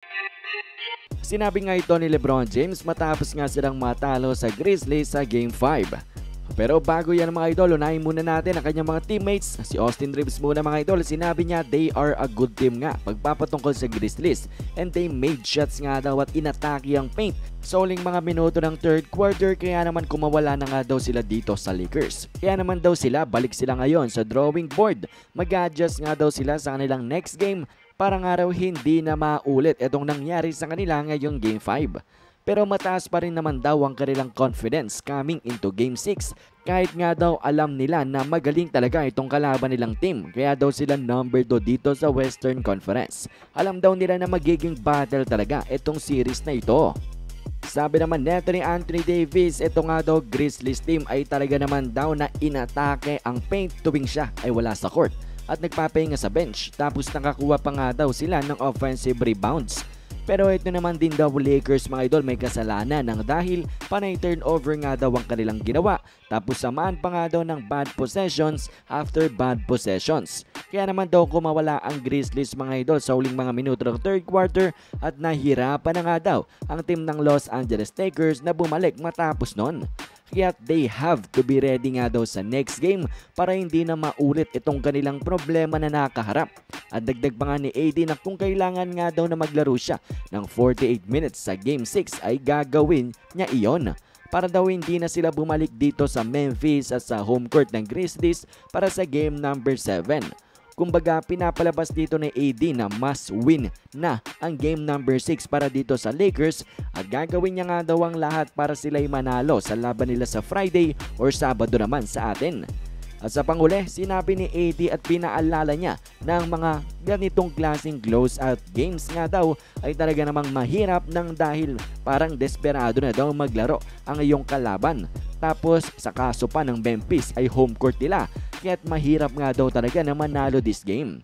Sinabi nga ito ni LeBron James matapos nga silang matalo sa Grizzlies sa Game 5. Pero bago yan mga idol, unahin muna natin ang kanyang mga teammates. Si Austin Reeves muna mga idol, sinabi niya they are a good team nga pagpapatungkol sa Grizzlies. And they made shots nga daw at inatake ang paint sa uling mga minuto ng third quarter, kaya naman kumawala na nga daw sila dito sa Lakers. Kaya naman daw sila, balik sila ngayon sa drawing board. Mag-adjust nga daw sila sa kanilang next game para nga raw hindi na maulit itong nangyari sa kanila ngayong Game 5. Pero mataas pa rin naman daw ang kanilang confidence coming into Game 6 kahit nga daw alam nila na magaling talaga itong kalaban nilang team, kaya daw sila number 2 dito sa Western Conference. Alam daw nila na magiging battle talaga itong series na ito. Sabi naman neto ni Anthony Davis, ito nga daw Grizzlies team ay talaga naman daw na inatake ang paint tuwing siya ay wala sa court at nagpapahinga sa bench, tapos nakakuha pa nga daw sila ng offensive rebounds. Pero ito naman din daw Lakers mga idol may kasalanan ng dahil panay turnover nga daw ang kanilang ginawa, tapos samaan pa nga daw ng bad possessions after bad possessions. Kaya naman daw kumawala ang Grizzlies mga idol sa huling mga minuto ng third quarter at nahirapan na nga daw ang team ng Los Angeles Lakers na bumalik matapos nun. Kaya they have to be ready nga daw sa next game para hindi na maulit itong kanilang problema na nakaharap. At dagdag pa nga ni AD na kung kailangan nga daw na maglaro siya ng 48 minutes sa Game 6 ay gagawin niya iyon. Para daw hindi na sila bumalik dito sa Memphis at sa home court ng Grizzlies para sa game number 7. Kumbaga pinapalabas dito ni AD na must win na ang game number 6 para dito sa Lakers at gagawin niya nga daw ang lahat para sila'y manalo sa laban nila sa Friday or Sabado naman sa atin. At sa panghuli, sinabi ni AD at pinaalala niya na ang mga ganitong klaseng close-out games nga daw ay talaga namang mahirap nang dahil parang desperado na daw maglaro ang iyong kalaban. Tapos sa kaso pa ng Memphis ay home court nila, kaya't mahirap nga daw talaga na manalo this game.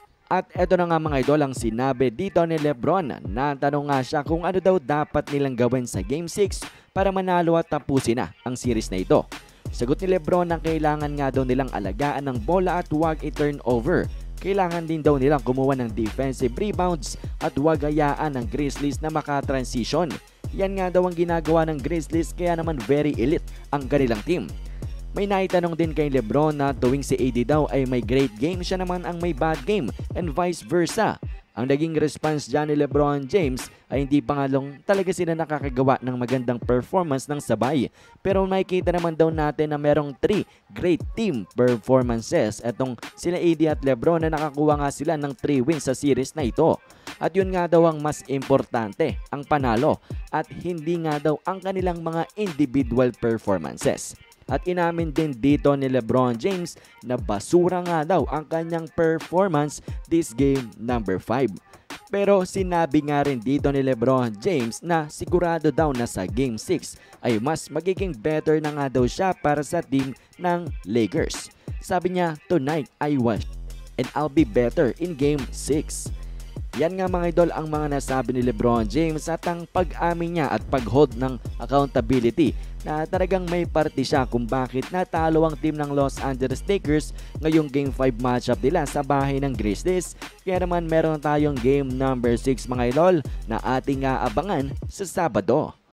At eto na nga mga idol ang sinabi dito ni LeBron. Natanong nga siya kung ano daw dapat nilang gawin sa Game 6 para manalo at tapusin na ang series na ito. Sagot ni LeBron na kailangan nga daw nilang alagaan ng bola at huwag i-turnover. Kailangan din daw nilang kumuha ng defensive rebounds at huwag hayaan ng Grizzlies na makatransition. Yan nga daw ang ginagawa ng Grizzlies, kaya naman very elite ang kanilang team. May naitanong din kay LeBron na tuwing si AD daw ay may great game, siya naman ang may bad game and vice versa. Ang naging response dyan ni LeBron James ay hindi pa nga lang talaga sila nakakagawa ng magandang performance ng sabay. Pero makikita naman daw natin na merong 3 great team performances. Etong sila AD at LeBron na nakakuha nga sila ng 3 wins sa series na ito. At yun nga daw ang mas importante, ang panalo, at hindi nga daw ang kanilang mga individual performances. At inamin din dito ni LeBron James na basura nga daw ang kanyang performance this game number 5. Pero sinabi nga rin dito ni LeBron James na sigurado daw na sa Game 6 ay mas magiging better na nga daw siya para sa team ng Lakers. Sabi niya, tonight I watch and I'll be better in Game 6. Yan nga mga idol ang mga nasabi ni LeBron James at ang pag-amin niya at pag-hold ng accountability na talagang may parte siya kung bakit natalo ang team ng Los Angeles Lakers ngayong Game 5 matchup nila sa bahay ng Grizzlies. Kaya naman meron tayong Game number 6 mga idol na ating aabangan sa Sabado.